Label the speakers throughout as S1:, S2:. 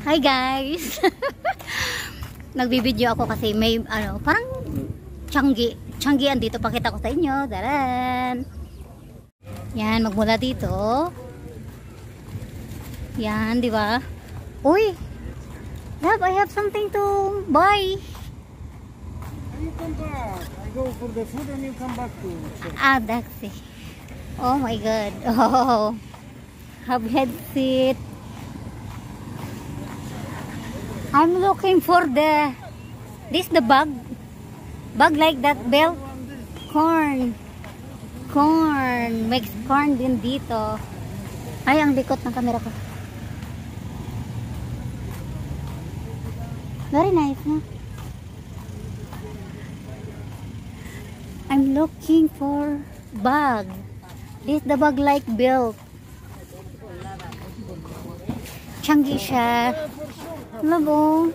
S1: Hi guys. Nagbibideo ako kasi may parang Changi andito, pakita ko sa inyo. Daran. Yan, magmula dito. Yan, di ba? Uy. Love, I have something to buy.
S2: You come back. I go for the food and you come back to check.
S1: Ah, that's it. Oh my god. Oh. Have headset. I'm looking for the bag like that belt. Corn makes corn din dito. Ay, ang likot ng camera ko. Very nice, no? I'm looking for bag. This the bag like belt. Changi siya. Labo.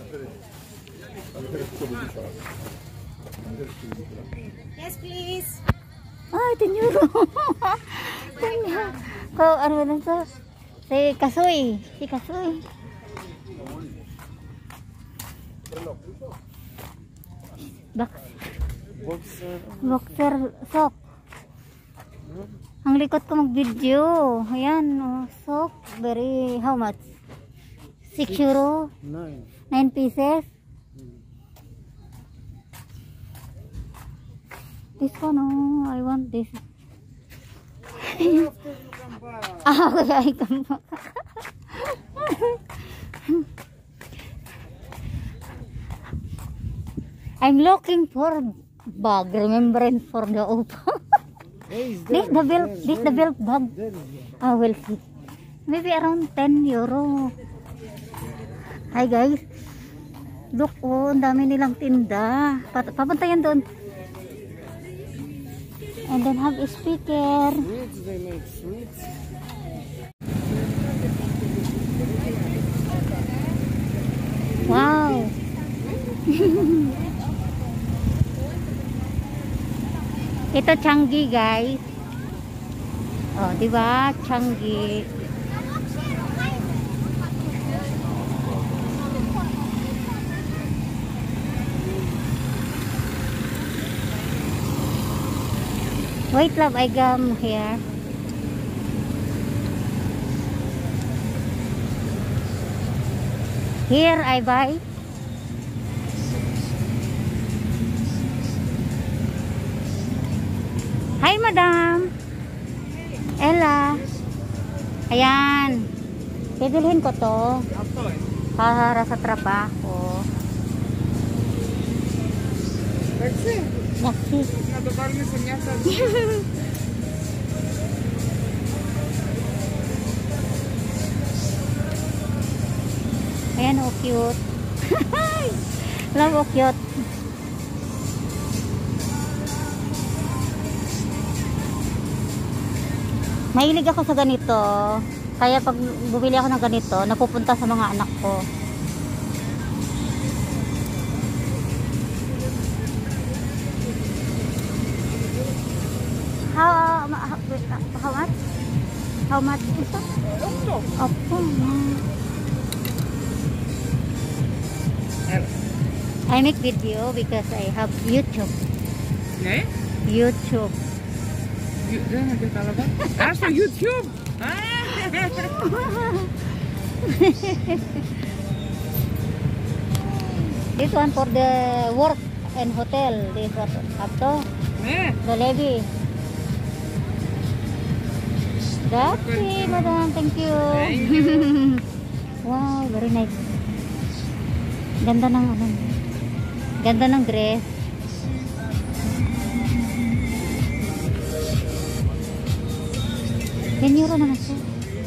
S3: Yes, please.
S1: Ah, 10 euro. Kau ano na to? Si Kasoy. Boxer sock. Ang likot ko mag-video. Ayan, sock. Very, how much? 6 euro? 9 pieces? This one, I want this. Ah, okay, I come back. I'm looking for bag, remembrance for the Oppo. This the belt bag. I will see. Maybe around 10 euro. Hi guys. Look, oh, ang dami nilang tinda. Papuntayan doon. And then have a speaker.
S2: Sweets, they make sweets.
S1: Wow. Ito Changi guys. Oh, di ba? Changi. Wait love, I come here. Here I buy. Hi madam. Ella. Ayan. Bibilhin ko to. Para sa trabaho.
S2: Merci.
S1: Merci.
S2: Надо бармиса мясо.
S1: Ayan, oh cute. Love, oh cute. Mahilig ako sa ganito. Kaya pag bumili ako ng ganito, napupunta sa mga anak ko. How much is it? Oppo. I make video because I have YouTube.
S2: Ne?
S1: YouTube.
S2: So YouTube.
S1: This one for the work and hotel. This what up to the levy. That's it, madam. Thank you. Wow, very nice. Ganda ng ganda ng dress. €10 naman siya.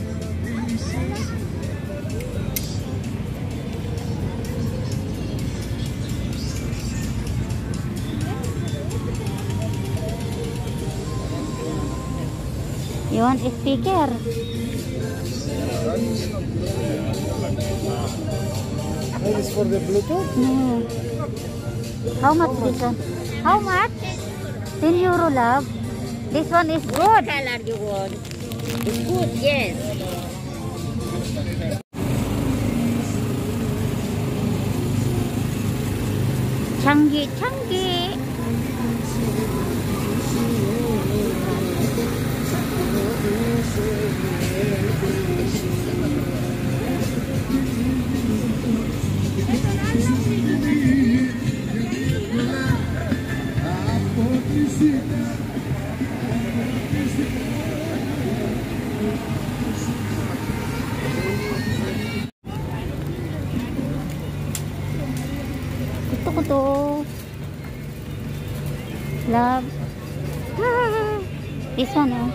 S1: You want a speaker?
S2: That is for the Bluetooth?
S1: No. How much this one? How much? €10, love. This one is good.
S3: What color you want? It's good, yes.
S1: Changi, Changi. Ito ko to. Love. This one, oh.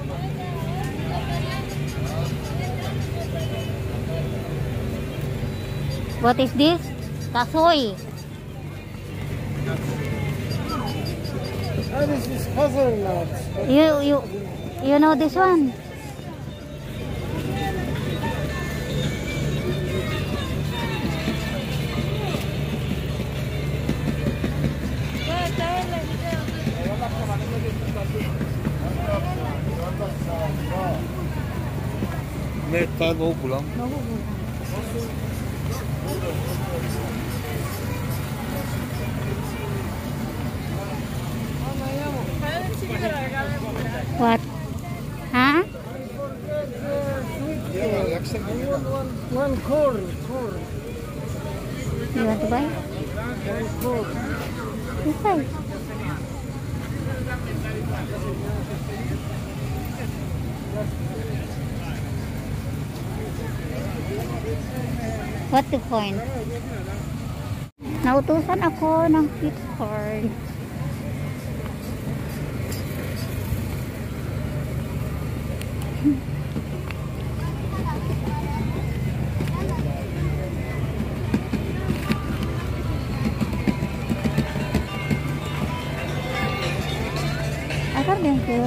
S1: What is this? Kasoy.
S2: Ah, this is hazelnut.
S1: You know this one?
S4: Meta no pulang.
S1: What? Huh?
S2: One corn.
S1: You want to buy?
S2: One corn.
S1: This size. What the point? Nautusan ako ng gift card. Akar din ko.